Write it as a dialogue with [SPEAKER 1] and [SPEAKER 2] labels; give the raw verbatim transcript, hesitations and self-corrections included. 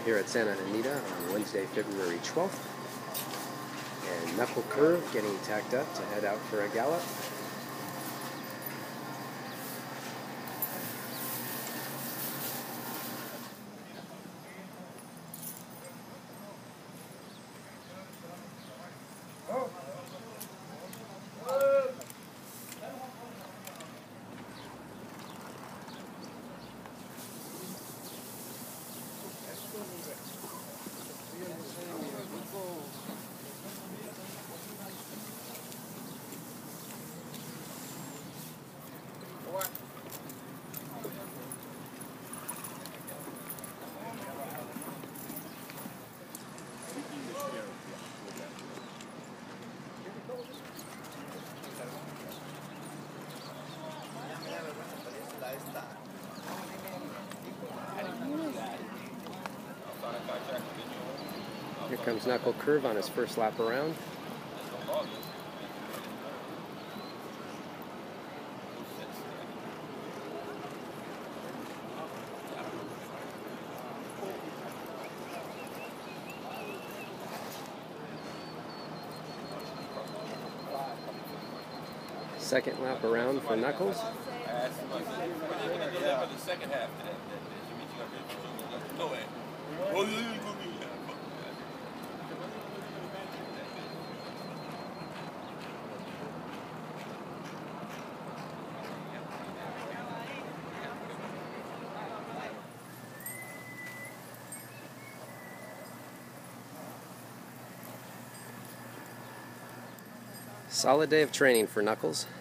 [SPEAKER 1] here at Santa Anita on Wednesday, February twelfth. And Knuckle curve getting tacked up to head out for a gallop. Here comes Knuckle curve on his first lap around. Second lap around for Knuckles. Solid day of training for Knuckles.